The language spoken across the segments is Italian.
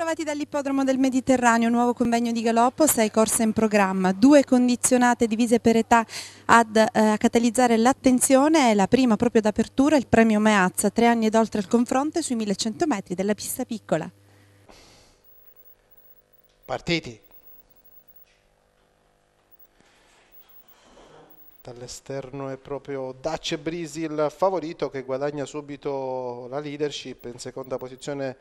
Bentrovati dall'ippodromo del Mediterraneo, nuovo convegno di galoppo, 6 corse in programma, 2 condizionate divise per età a catalizzare l'attenzione. La prima proprio d'apertura, il premio Meazza, 3 anni ed oltre al confronto sui 1100 metri della pista piccola. Partiti. Dall'esterno è proprio Dutch Breeze il favorito, che guadagna subito la leadership. In seconda posizione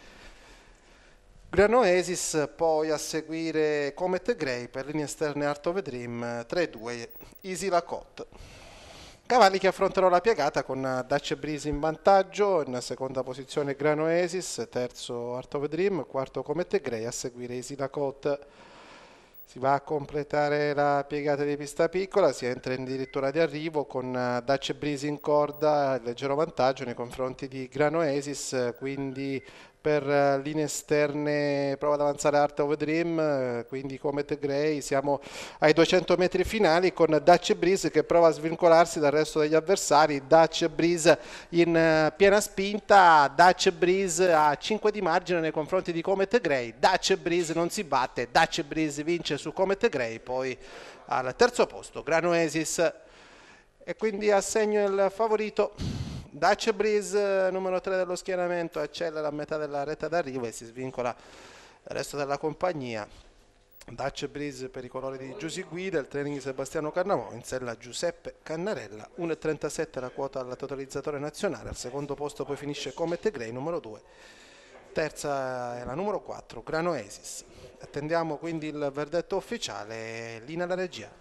Granoesis, poi a seguire Comet Grey, per linee esterne Art of a Dream, 3-2 Easy Lacotte. Cavalli che affronterò la piegata con Dutch Breeze in vantaggio, in seconda posizione Granoesis, terzo Art of a Dream, quarto Comet Grey, a seguire Easy Lacotte. Si va a completare la piegata di pista piccola, si entra addirittura di arrivo con Dutch Breeze in corda, il leggero vantaggio nei confronti di Granoesis, quindi per linee esterne prova ad avanzare Art of a Dream, quindi Comet Grey. Siamo ai 200 metri finali con Dutch Breeze che prova a svincolarsi dal resto degli avversari. Dutch Breeze in piena spinta, Dutch Breeze a 5 di margine nei confronti di Comet Grey. Dutch Breeze non si batte, Dutch Breeze vince su Comet Grey, poi al terzo posto Granoesis, e quindi assegno il favorito. Dutch Breeze, numero 3 dello schieramento, accelera a metà della retta d'arrivo e si svincola il resto della compagnia. Dutch Breeze per i colori di Giusy Guida, il training di Sebastiano Cannavò, in sella Giuseppe Cannarella, 1,37 la quota al totalizzatore nazionale. Al secondo posto poi finisce Comet Grey, numero 2. Terza è la numero 4, Granoesis. Attendiamo quindi il verdetto ufficiale. Linea alla regia.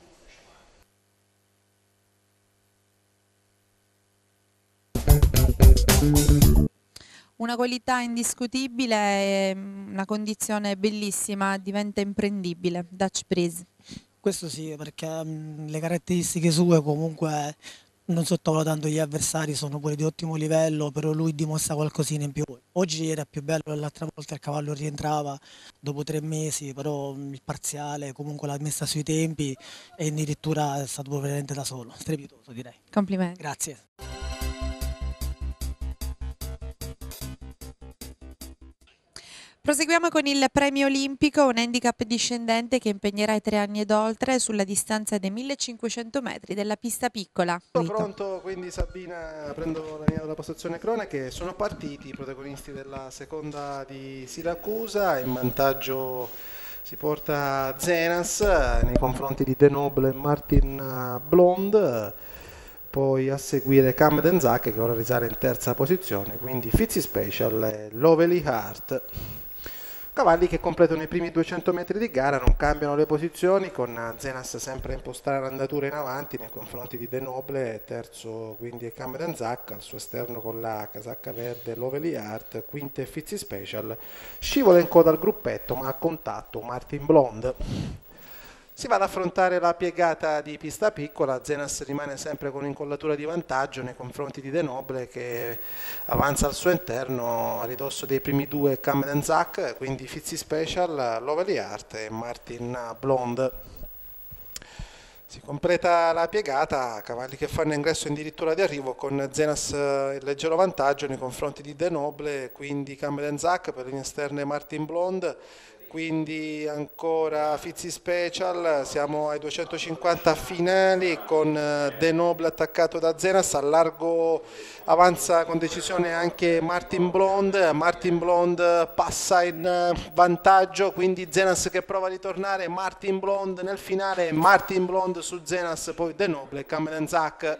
Una qualità indiscutibile e una condizione bellissima, diventa imprendibile, Dutch Breeze. Questo sì, perché le caratteristiche sue comunque non sottovalutando gli avversari sono pure di ottimo livello, però lui dimostra qualcosina in più. Oggi era più bello, l'altra volta il cavallo rientrava dopo 3 mesi, però il parziale comunque l'ha messa sui tempi e addirittura è stato veramente da solo, strepitoso direi. Complimenti. Grazie. Proseguiamo con il premio olimpico, un handicap discendente che impegnerà i 3 anni ed oltre sulla distanza dei 1500 metri della pista piccola. Pronto, quindi Sabina, prendo la mia della postazione cronache. Sono partiti i protagonisti della seconda di Siracusa. In vantaggio si porta Zenas nei confronti di De Noble e Martin Blonde. Poi a seguire Camden Zack, che ora risale in terza posizione, quindi Fizzy Special e Lovely Heart. Cavalli che completano i primi 200 metri di gara, non cambiano le posizioni, con Zenas sempre a impostare l'andatura in avanti nei confronti di De Noble, terzo quindi è Camden Zack, al suo esterno con la casacca verde Lovely Heart, quinta e Fizzy Special. Scivola in coda al gruppetto, ma a contatto Martin Blonde. Si va ad affrontare la piegata di pista piccola. Zenas rimane sempre con incollatura di vantaggio nei confronti di De Noble, che avanza al suo interno a ridosso dei primi 2 Camden Zack, quindi Fizzy Special, Lovely Heart e Martin Blonde. Si completa la piegata, cavalli che fanno ingresso addirittura di arrivo, con Zenas il leggero vantaggio nei confronti di De Noble, quindi Camden Zack, per linee esterne Martin Blonde, quindi ancora Fizzy Special. Siamo ai 250 finali con De Noble attaccato da Zenas, a largo avanza con decisione anche Martin Blonde. Martin Blonde passa in vantaggio, quindi Zenas che prova a ritornare, Martin Blonde nel finale, Martin Blonde su Zenas, poi De Noble, Camden Zack.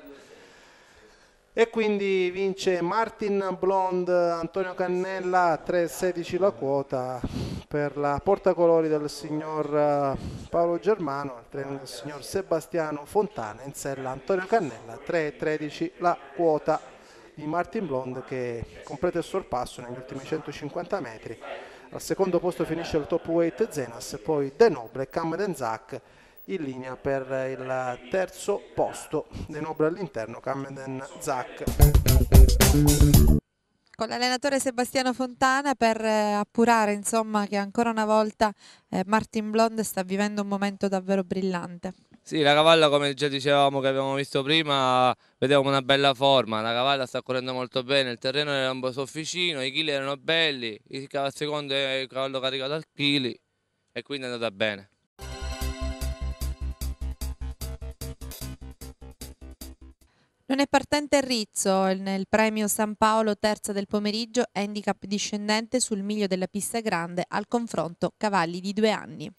E quindi vince Martin Blonde, Antonio Cannella, 3,16 la quota per la portacolori del signor Paolo Germano, il treno del signor Sebastiano Fontana, in sella Antonio Cannella, 3,13 la quota di Martin Blonde, che completa il sorpasso negli ultimi 150 metri. Al secondo posto finisce il top weight Zenas, poi De Noble e Camden Zack in linea per il terzo posto. De Noble all'interno, Camden Zack. Con l'allenatore Sebastiano Fontana per appurare insomma che ancora una volta Martin Blonde sta vivendo un momento davvero brillante. Sì, la cavalla, come già dicevamo che avevamo visto prima, vedevamo una bella forma, la cavalla sta correndo molto bene, il terreno era un po' sofficino, i chili erano belli, il secondo è il cavallo caricato al chili e quindi è andata bene. Non è partente Rizzo nel premio San Paolo terza del pomeriggio, handicap discendente sul miglio della pista grande, al confronto cavalli di 2 anni.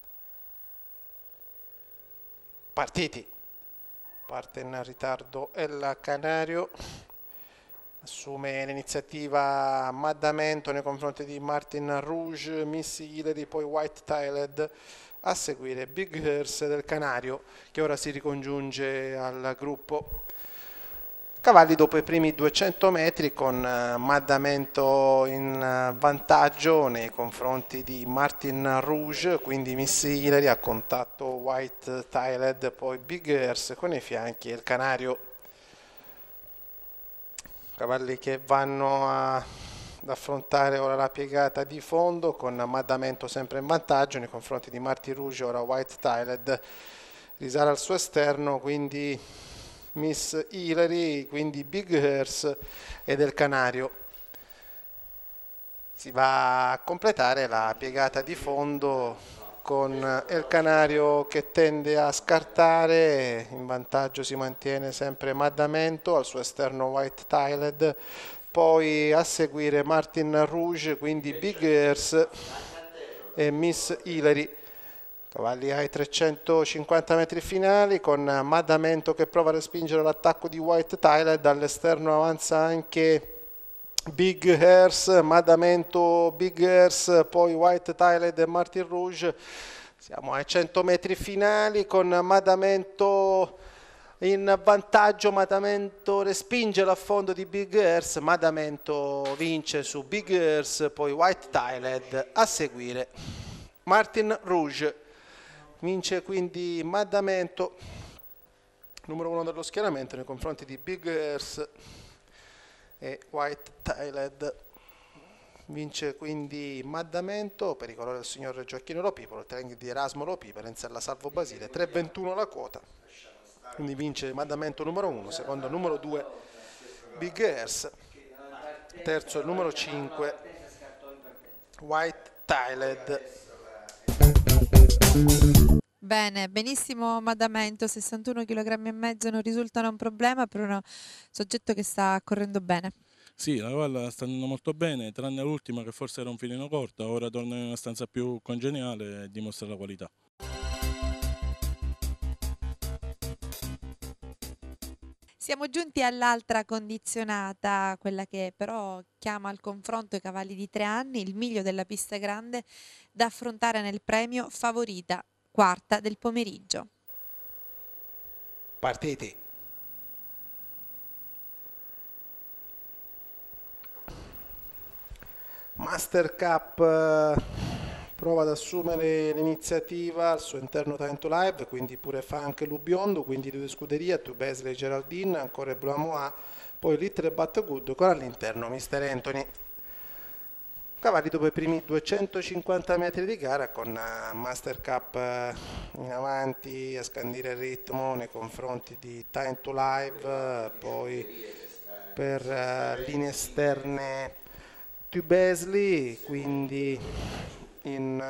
Partiti. Parte in ritardo El Canario, assume l'iniziativa Maddamento nei confronti di Martin Rouge, Missy Hillary, poi White Tiled, a seguire Big Hearse del Canario che ora si ricongiunge al gruppo. Cavalli dopo i primi 200 metri con Maddamento in vantaggio nei confronti di Martin Rouge, quindi Missy Hillary a contatto White Tiled, poi Big Hearse con i fianchi e il Canario. Cavalli che vanno ad affrontare ora la piegata di fondo con Maddamento sempre in vantaggio nei confronti di Martin Rouge, ora White Tiled risale al suo esterno, quindi Miss Hillary, quindi Big Hearse e del Canario. Si va a completare la piegata di fondo con El Canario che tende a scartare, in vantaggio si mantiene sempre Maddamento, al suo esterno White Tiled, poi a seguire Martin Rouge, quindi Big Hearse e Miss Hillary. Cavalli ai 350 metri finali con Maddamento che prova a respingere l'attacco di White Tiled, dall'esterno avanza anche Big Hearse, Maddamento, Big Hearse, poi White Tiled e Martin Rouge. Siamo ai 100 metri finali con Maddamento in vantaggio, Maddamento respinge l'affondo di Big Hearse, Maddamento vince su Big Hearse, poi White Tiled, a seguire Martin Rouge. Vince quindi Maddamento, numero 1 dello schieramento nei confronti di Big Hearse e White Tiled. Vince quindi Maddamento per i colori del signor Gioacchino Lopipolo, il training di Erasmo Lopipolo, in sella Salvo Basile, 3,21 la quota. Quindi vince Maddamento numero 1, secondo numero 2 Big Hearse, terzo il numero 5 White Tiled. Bene, benissimo Maddamento, 61,5 kg non risultano un problema per un soggetto che sta correndo bene. Sì, la cavalla sta andando molto bene, tranne l'ultima che forse era un filino corta, ora torna in una stanza più congeniale e dimostra la qualità. Siamo giunti all'altra condizionata, quella che però chiama al confronto i cavalli di 3 anni, il miglio della pista grande da affrontare nel premio Favorita, quarta del pomeriggio. Partiti. Master Cup prova ad assumere l'iniziativa al suo interno Talento Live, quindi pure fa anche Lubiondo, quindi due scuderie, Tu Besley e Geraldine, ancora Blue Amoa, poi Little But Good con all'interno Mr. Anthony. Cavalli dopo i primi 250 metri di gara con Master Cup in avanti a scandire il ritmo nei confronti di Time to Live, poi per linee esterne Tu Besley, quindi in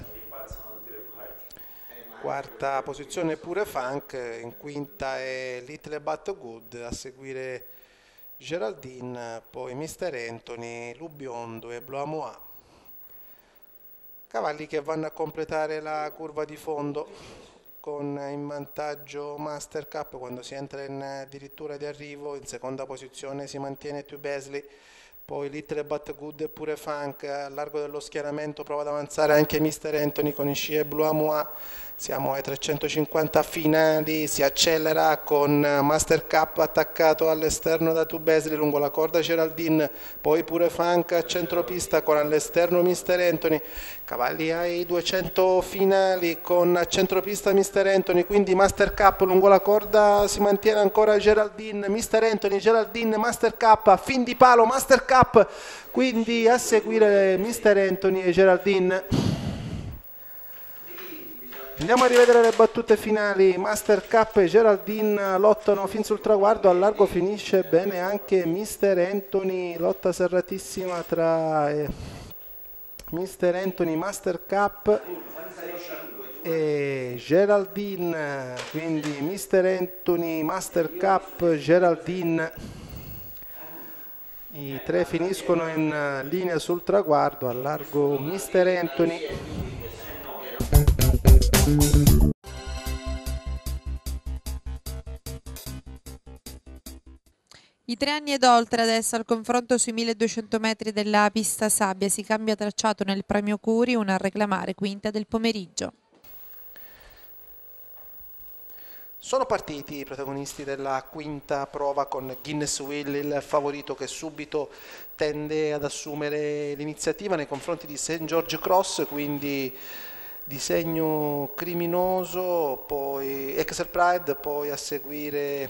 quarta posizione pure Funk, in quinta è Little But Good, a seguire Geraldine, poi Mr. Anthony, Lubiondo e Blue Amoa. Cavalli che vanno a completare la curva di fondo con in vantaggio Master Cup quando si entra in addirittura di arrivo, in seconda posizione si mantiene Tu Besley, poi Little But Good e pure Funk. A largo dello schieramento prova ad avanzare anche Mr. Anthony con i sci e Blue Amoa. Siamo ai 350 finali, si accelera con Master Cup attaccato all'esterno da Tu Besley lungo la corda Geraldine, poi pure Funk a centropista con all'esterno Mr. Anthony. Cavalli ai 200 finali con a centropista Mr. Anthony, quindi Master Cup lungo la corda si mantiene ancora Geraldine, Mr. Anthony, Geraldine, Master Cup, fin di palo Master Cup, quindi a seguire Mr. Anthony e Geraldine. Andiamo a rivedere le battute finali. Master Cup e Geraldine lottano fin sul traguardo, al largo finisce bene anche Mister Anthony, lotta serratissima tra Mister Anthony Master Cup e Geraldine, quindi Mister Anthony Master Cup, Geraldine, i tre finiscono in linea sul traguardo, al largo Mister Anthony. I 3 anni ed oltre adesso al confronto sui 1200 metri della pista sabbia, si cambia tracciato nel premio Curi, una a reclamare quinta del pomeriggio. Sono partiti i protagonisti della quinta prova con Guinness Will, il favorito che subito tende ad assumere l'iniziativa nei confronti di St. George Cross, quindi disegno criminoso, poi Excel Pride, poi a seguire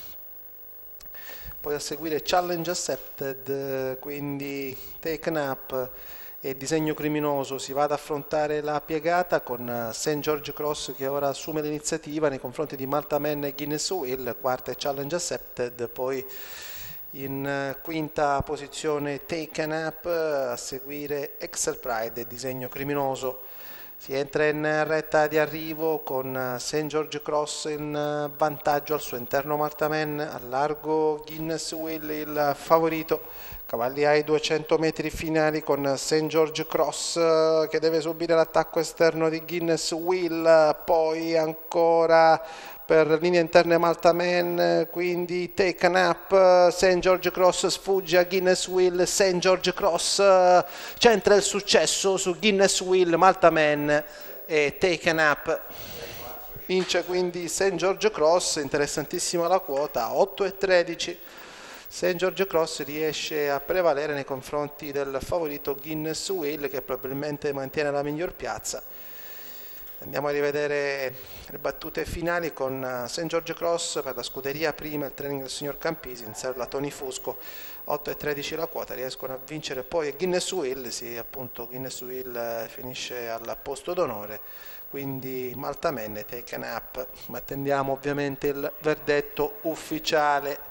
Challenge Accepted, quindi Taken Up e disegno criminoso. Si va ad affrontare la piegata con St. George Cross che ora assume l'iniziativa nei confronti di Malta Man e Guinness Will, quarta e Challenge Accepted, poi in quinta posizione Taken Up, a seguire Excel Pride e disegno criminoso. Si entra in retta di arrivo con St. George Cross in vantaggio al suo interno Malta Man, al largo Guinness Will il favorito, cavalli ai 200 metri finali con St. George Cross che deve subire l'attacco esterno di Guinness Will, poi ancora per linee interne Malta Man, quindi Taken Up, St. George Cross sfugge a Guinness Will, St. George Cross centra il successo su Guinness Will, Malta Man e Taken Up. Vince quindi St. George Cross, interessantissima la quota, 8,13. St. George Cross riesce a prevalere nei confronti del favorito Guinness Will che probabilmente mantiene la miglior piazza. Andiamo a rivedere le battute finali con St. George Cross per la scuderia prima, il training del signor Campisi, in serva Tony Fusco, 8,13 la quota, riescono a vincere poi Guinness Will, sì appunto Guinness Will finisce al posto d'onore, quindi Malta Man e Taken Up, ma attendiamo ovviamente il verdetto ufficiale.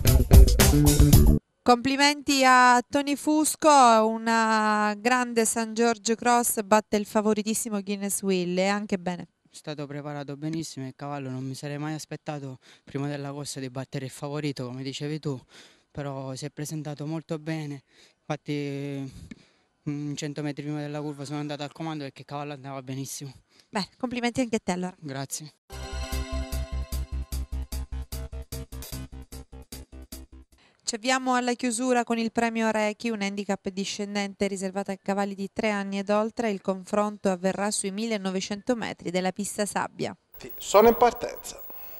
Complimenti a Tony Fusco, una grande St. George Cross batte il favoritissimo Guinness Will e anche bene. È stato preparato benissimo il cavallo, non mi sarei mai aspettato prima della corsa di battere il favorito come dicevi tu, però si è presentato molto bene, infatti 100 metri prima della curva sono andato al comando perché il cavallo andava benissimo. Beh, complimenti anche a te allora. Grazie. Ci avviamo alla chiusura con il premio Rechi, un handicap discendente riservato ai cavalli di 3 anni ed oltre. Il confronto avverrà sui 1900 metri della pista sabbia. Sono in partenza.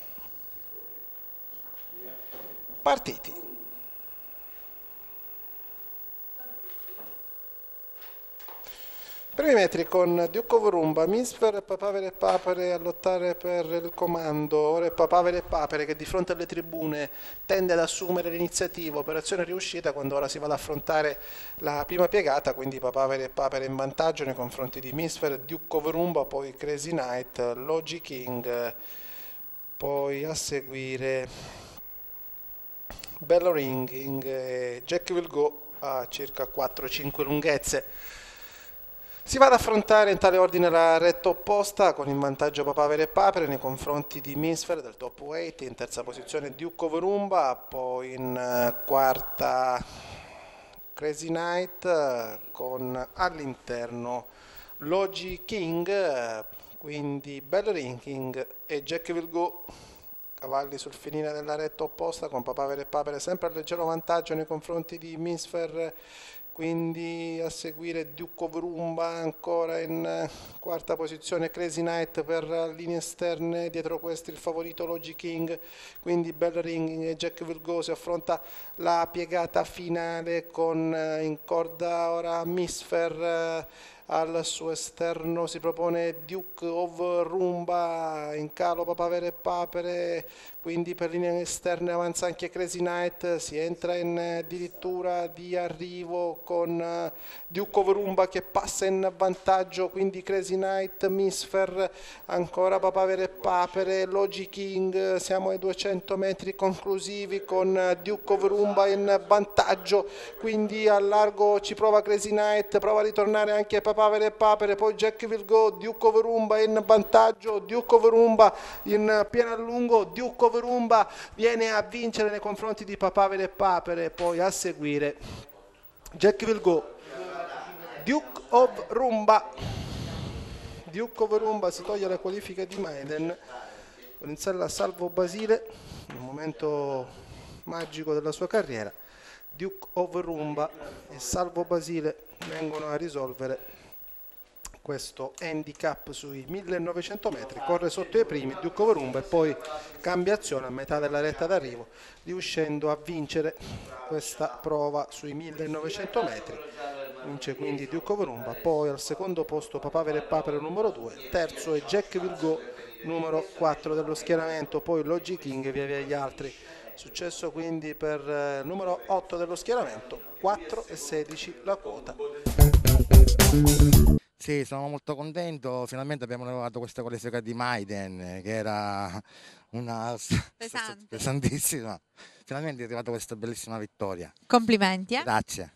Partiti. Primi metri con Duke of Rumba, Misfer e Papavere e Papere a lottare per il comando. Ora è Papavere e Papere che di fronte alle tribune tende ad assumere l'iniziativa, operazione riuscita quando ora si va ad affrontare la prima piegata, quindi Papavere e Papere in vantaggio nei confronti di Misfer, Duke of Rumba, poi Crazy Knight, Logi King, poi a seguire Bell Ringing e Jack Will Go a circa 4-5 lunghezze. Si va ad affrontare in tale ordine la retta opposta con in vantaggio Papavere e Papere nei confronti di Misfer del top weight, in terza posizione Duke of Rumba, poi in quarta Crazy Knight con all'interno Logi King, quindi Bell Ringing e Jack Will Go. Cavalli sul finire della retta opposta con Papavere e Papere sempre a leggero vantaggio nei confronti di Misfer, quindi a seguire Duke of Rumba ancora in quarta posizione, Crazy Knight per linee esterne, dietro questi il favorito Logi King, quindi Bell Ringing e Jack Will Go. Si affronta la piegata finale con in corda ora Misfer al suo esterno si propone Duke of Rumba, in calo Papavere e Papere, quindi per linee esterne avanza anche Crazy Knight, si entra in addirittura di arrivo con Duke of Rumba che passa in vantaggio, quindi Crazy Knight, Misfer, ancora Papavere e Papere, Logi King, siamo ai 200 metri conclusivi con Duke of Rumba in vantaggio, quindi a largo ci prova Crazy Knight, prova a ritornare anche Papavere e Papere, poi Jack Will Go, Duke of Rumba in vantaggio, Duke of Rumba in pieno a lungo, Duke of Rumba viene a vincere nei confronti di Papavere e Papere, poi a seguire Jack Will Go, Duke of Rumba. Duke of Rumba si toglie la qualifica di Maiden con in sella Salvo Basile, un momento magico della sua carriera. Duke of Rumba e Salvo Basile vengono a risolvere questo handicap sui 1900 metri, corre sotto i primi Duke of Rumba e poi cambia azione a metà della retta d'arrivo, riuscendo a vincere questa prova sui 1900 metri. Vince quindi Duke of Rumba, poi al secondo posto Papavere e Papere numero 2, terzo è Jack Will Go numero 4 dello schieramento, poi Logi King via via gli altri. Successo quindi per numero 8 dello schieramento, 4 e 16 la quota. Sì, sono molto contento, finalmente abbiamo levato questa qualifica di Maiden che era una pesantissima, finalmente è arrivata questa bellissima vittoria. Complimenti. Grazie.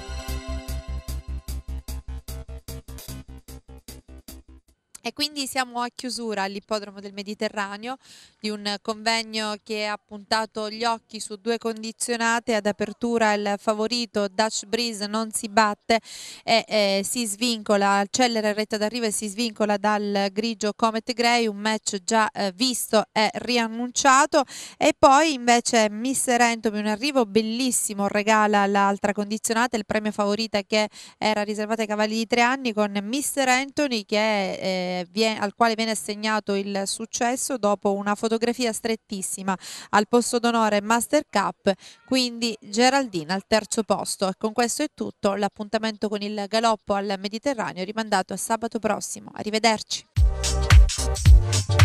E quindi siamo a chiusura all'ippodromo del Mediterraneo di un convegno che ha puntato gli occhi su due condizionate. Ad apertura il favorito Dutch Breeze non si batte e si svincola, accelera in retta d'arrivo e si svincola dal grigio Comet Grey, un match già visto e riannunciato. E poi invece Mr. Anthony, un arrivo bellissimo, regala l'altra condizionata, il premio favorita che era riservato ai cavalli di 3 anni, con Mr. Anthony che al quale viene assegnato il successo dopo una fotografia strettissima. Al posto d'onore Master Cup, quindi Geraldine al terzo posto. E con questo è tutto, l'appuntamento con il galoppo al Mediterraneo è rimandato a sabato prossimo. Arrivederci.